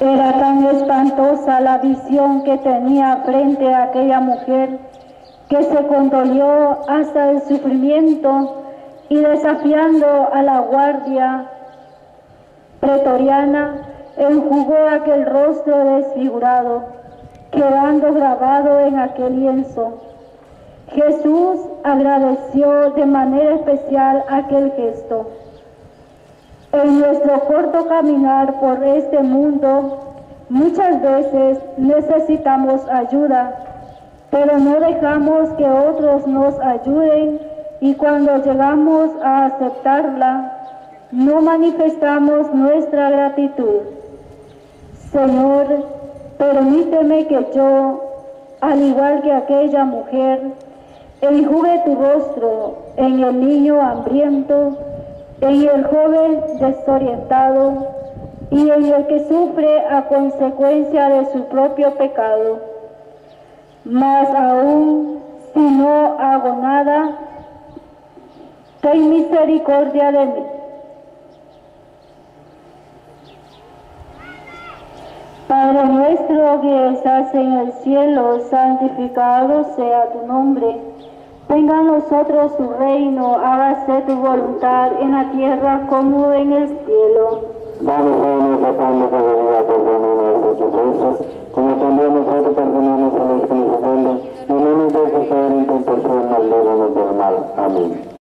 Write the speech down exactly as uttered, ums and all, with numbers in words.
Era tan espantosa la visión que tenía frente a aquella mujer que se condolió hasta el sufrimiento y, desafiando a la guardia pretoriana, enjugó aquel rostro desfigurado, quedando grabado en aquel lienzo. Jesús agradeció de manera especial aquel gesto. En nuestro corto caminar por este mundo, muchas veces necesitamos ayuda, pero no dejamos que otros nos ayuden, y cuando llegamos a aceptarla, no manifestamos nuestra gratitud. Señor, permíteme que yo, al igual que aquella mujer, enjugue tu rostro en el niño hambriento, en el joven desorientado y en el que sufre a consecuencia de su propio pecado. Mas aún si no hago nada, ten misericordia de mí. Padre nuestro que estás en el cielo, santificado sea tu nombre. Venga a nosotros tu reino, hágase tu voluntad en la tierra como en el cielo. Danos hoy nuestro pan de cada día, perdona nuestras ofensas, como también nosotros perdonamos a los que nos ofenden, y no nos dejes caer en tentación, mas líbranos del mal. Amén.